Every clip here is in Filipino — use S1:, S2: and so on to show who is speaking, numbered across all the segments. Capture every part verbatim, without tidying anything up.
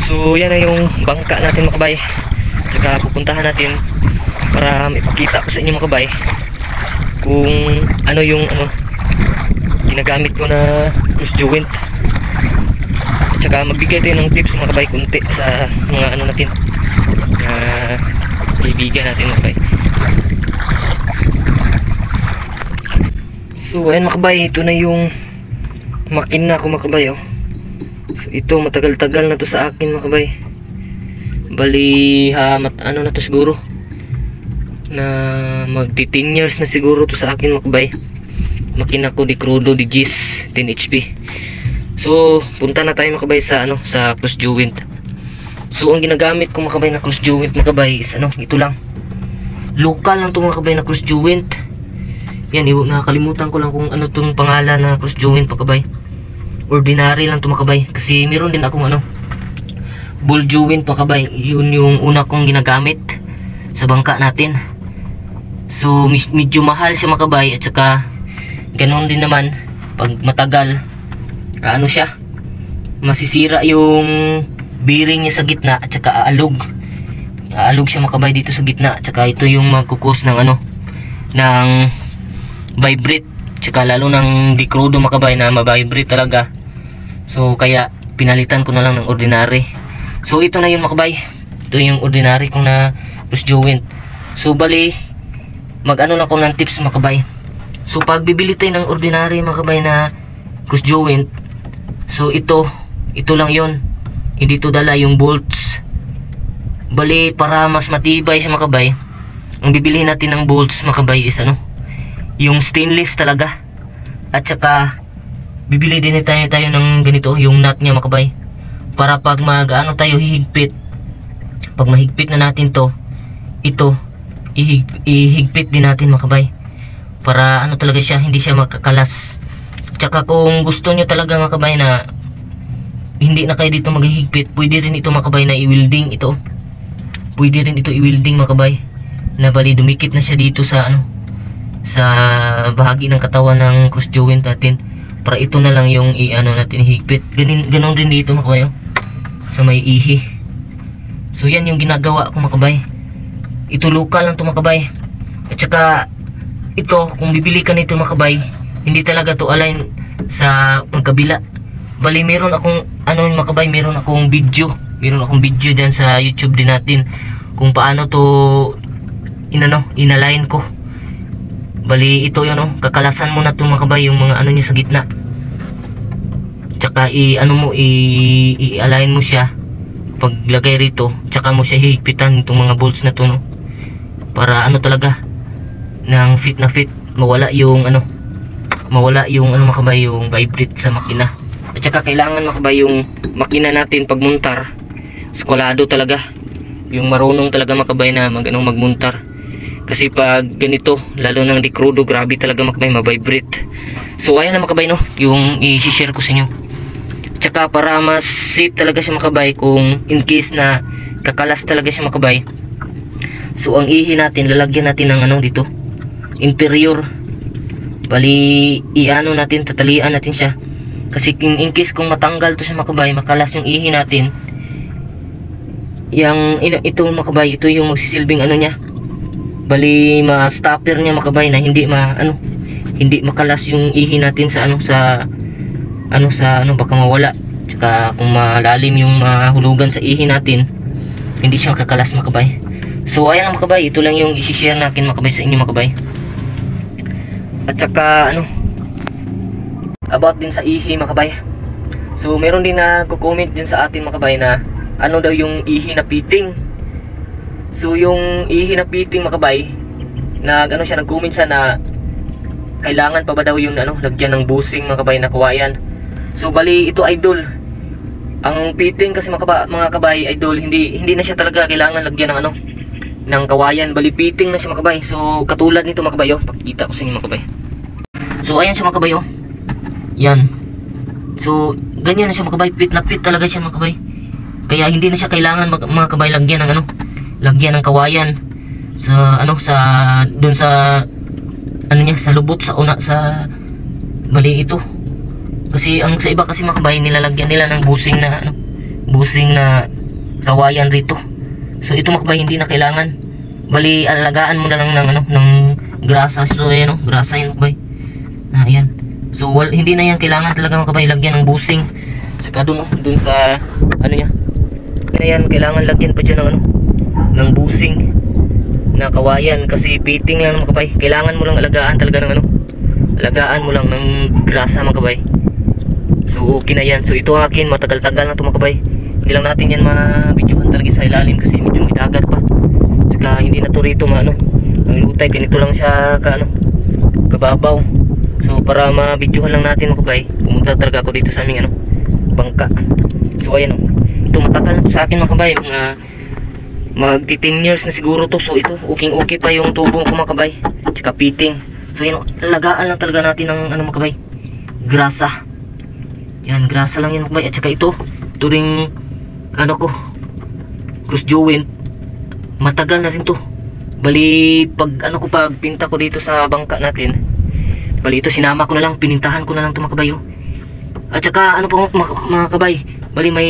S1: So yan na yung bangka natin mga kabay. Tsaka pupuntahan natin para ipakita ko sa inyo mga kabay kung ano yung ano ginagamit ko na cruise joint. Tsaka magbigay tayo ng tips mga kabay kunti sa mga ano natin na bibigyan natin mga kabay. So ayan mga kabay, ito na yung makina ko mga kabay, oh. So ito matagal-tagal na to sa akin mga kabay. Bali ha, mat, ano na to siguro na magti ten years na siguro to sa akin mga kabay. Makina ko di Crudo di Gis ten H P. So punta na tayo mga kabay sa ano sa cruise joint. So ang ginagamit ko mga kabay na cruise joint mga kabay is ano, ito lang. Local lang to mga kabay na cruise joint. Yan, nakakalimutan ko lang kung ano tong pangalan na cruise joint mga kabay. Ordinary lang to mga kabay. Kasi meron din akong ano ball joint mga kabay. Yun yung una kong ginagamit sa bangka natin. So medyo mahal siya mga kabay. At saka ganon din naman pag matagal ano siya, masisira yung bearing niya sa gitna. At saka aalog aalog siya mga kabay dito sa gitna. At saka ito yung magkukos ng ano ng vibrate. Tsaka lalo ng di Crudo mga kabay na ma-vibrate talaga. So kaya pinalitan ko na lang ng ordinary. So ito na yun mga kabay. Ito yung ordinary kong na cruise joint. So bali mag ano na ko ng tips mga kabay. So pag bibili tayo ng ordinary mga kabay na cruise joint, so ito ito lang yun, hindi to dala yung bolts. Bali para mas matibay siya mga kabay, ang bibili natin ng bolts mga kabay is ano, yung stainless talaga. At saka bibili din tayo tayo ng ganito, yung nut niya mga kabay, para pag mag ano tayo hihigpit, pag mahigpit na natin to, ito ihig, ihigpit din natin mga kabay, para ano talaga siya, hindi siya magkakalas. Tsaka kung gusto nyo talaga mga kabay na hindi na kayo dito maghihigpit, pwede rin ito mga kabay na i-welding ito. Pwede rin ito i-welding mga kabay, na bali dumikit na siya dito sa ano, sa bahagi ng katawan ng cruise joint natin, para ito na lang yung i-ano natin higpit. Ganon, ganon rin dito mga kabay, oh, sa may ihi. So yan yung ginagawa ko mga kabay. Ito local lang to mga kabay. At saka ito, kung bibili ka nito mga kabay, hindi talaga to align sa magkabila. Bali meron akong ano mga kabay, meron akong video, meron akong video dyan sa YouTube din natin kung paano to inano, inalign ko. Bali ito yun, oh, kakalasan mo na to mga kabay yung mga ano niya sa gitna. Tsaka i ano mo i, i align mo siya paglagay rito. Tsaka mo siya hihigpitan itong mga bolts na to, no, para ano talaga ng fit na fit, mawala yung ano, mawala yung ano mga kabay, yung vibrate sa makina. At saka kailangan mga kabay yung makina natin pag muntar, skwalado talaga, yung marunong talaga mga kabay na mag, ano, magmuntar. Kasi pag ganito, lalo ng di Crudo, grabe talaga mga kabay, ma-vibrate. So ayan na mga kabay, no, yung i-share ko sa inyo. Tsaka para mas safe talaga siya mga kabay, kung in case na kakalas talaga siya mga kabay, so ang ihi natin, lalagyan natin ng ano dito, interior. Bali i-ano natin, tatalian natin siya. Kasi in, in case kung matanggal to siya mga kabay, makalas yung ihi natin, yang ito mga kabay, ito yung magsisilbing ano niya, bali ma-stopper niya mga kabay, na hindi ma ano, hindi makalas yung ihi natin sa ano, sa ano sa ano, baka mawala. Tsaka kung malalim yung mahulugan sa ihi natin, hindi siya makakalas mga kabay. So ayan mga kabay, ito lang yung i-share natin mga kabay sa inyo mga kabay. At saka ano, about din sa ihi mga kabay. So meron din na comment din sa atin mga kabay na ano daw yung ihi na fitting. So yung ihi na fitting mga kabay, nag ano siya, nag-comment siya na kailangan pa ba daw yung ano, lagyan ng busing mga kabay na kawayan. So bali ito idol, ang fitting kasi mga kabay, mga kabay idol, hindi hindi na siya talaga kailangan lagyan ng ano, ng kawayan. Bali fitting na siya mga kabay. So katulad nito mga kabay, oh, pakikita ko sa inyo mga kabay. So ayan siya mga kabay, oh. Yan. So ganyan na siya mga kabay, fit na fit talaga siya mga kabay. Kaya hindi na siya kailangan mga, mga kabay lagyan ng ano, lagyan ng kawayan sa ano, sa doon sa ano niya, sa lubot sa una, sa bali ito. Kasi ang sa iba kasi mga kabay, nilalagyan nila ng busing na ano, busing na kawayan rito. So ito mga kabay, hindi na kailangan. Bali alagaan mo na lang ng ano, ng grasa. So ayan, oh, grasa yan mga kabay. Ah, ayan. So wal, hindi na yan kailangan talaga mga kabay lagyan ng busing. Saka dun, oh, dun sa ano niya. Kaya yan kailangan lagyan pa dyan ng ano, ng busing na kawayan, kasi piting lang mga kabay. Kailangan mo lang alagaan talaga ng ano, alagaan mo lang ng grasa mga kabay. So okay na yan. So ito akin, matagal-tagal na ito mga kabay. Hindi lang natin yan ma-videohan talaga sa ilalim kasi medyo may dagat pa. Saka hindi na to rito maano, ang lutay, ganito lang siya ka ano, kababaw. So para ma-videohan lang natin mga kabay, pumunta talaga ako dito sa aming ano, bangka. So ayan o, ito matagal na to sa akin mga kabay, mga magti ten years na siguro to. So ito, uking okay pa yung tubo ko mga kabay, tsaka piting. So yan, lagaan lang talaga natin ng ano mga kabay, grasa. Yan, grasa lang yan mga kabay. At saka ito, ito ring ano ko, cross joint, matagal na rin to. Bali pag ano ko, pag pinta ko dito sa bangka natin, bali ito sinama ko na lang, pinintahan ko na lang ito mga kabay, oh. At saka ano pa mga, mga kabay, bali may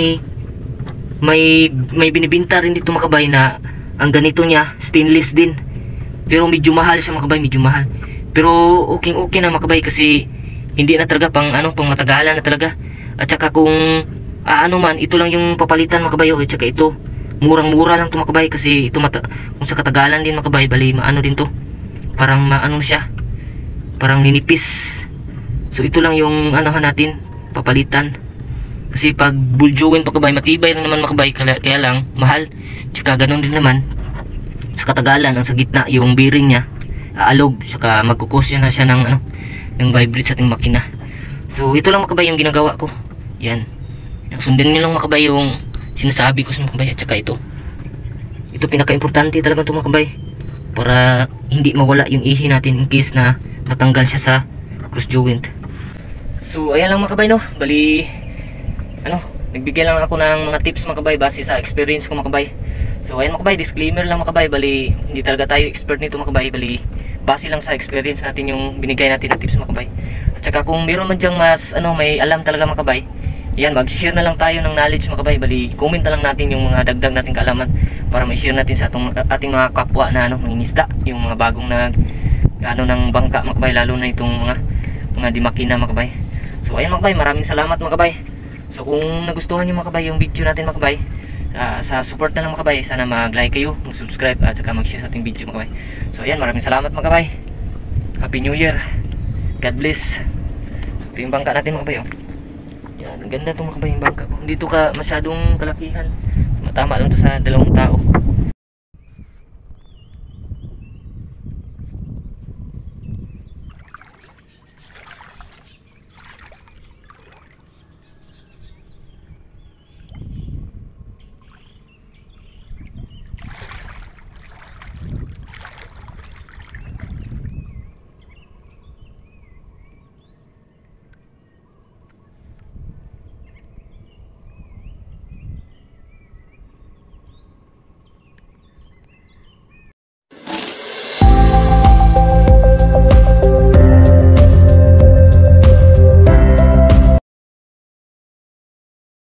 S1: may may binibinta rin dito mga kabay na ang ganito niya stainless din, pero medyo mahal siya mga kabay, medyo mahal. Pero okay okay na mga kabay, kasi hindi na talaga pang ano, pang matagalan na talaga. At saka kung ah, ano man, ito lang yung papalitan mga kabay, oh. At saka ito murang-mura lang ito mga kabay, kasi ito mata, kung sa katagalan din mga kabay, bali maano din to, parang maano siya, parang ninipis. So ito lang yung anohan natin, papalitan. Kasi pag buljoin pa kabay, matibay lang naman mga kabay, kaya, kaya lang mahal. Tsaka ganun din naman sa katagalan, ang sa gitna yung bearing niya aalog, saka magkukos yan na siya ng ano, ng vibrate sa ating makina. So ito lang mga kabay yung ginagawa ko. Yan, sundin nyo lang mga kabay yung sinasabi ko sa mga kabay. At saka ito, ito pinaka-importante talaga ito mga kabay, para hindi mawala yung ihi natin in case na natanggal siya sa cross joint. So ayan lang mga kabay, no, bali ano, nagbigay lang ako ng mga tips mga kabay base sa experience ko mga kabay. So ayan mga kabay, disclaimer lang mga kabay, bali hindi talaga tayo expert nito mga kabay, bali base lang sa experience natin yung binigay natin na tips mga kabay. At saka kung meron man dyang mas ano, may alam talaga mga kabay, yan, mag-share na lang tayo ng knowledge mga kabay, bali comment na lang natin yung mga dagdag nating kaalaman para ma-share natin sa atong, ating mga kapwa na ano, mangingisda, yung mga bagong nag ano ng bangka mga kabay, lalo na itong mga mga di makina mga kabay. So ayan mga kabay, maraming salamat mga kabay. So kung nagustuhan niyo mga kabay yung video natin mga kabay, uh, sa support na lang mga kabay, sana mag-like kayo, mag-subscribe at saka mag-share sa ating video mga kabay. So ayan, maraming salamat mga kabay. Happy New Year. God bless. So ito yung bangka natin mga kabay, oh. Yan, ganda itong mga kabay yung bangka ko. Hindi ito ka masyadong kalakihan, matama lang ito sa dalawang tao.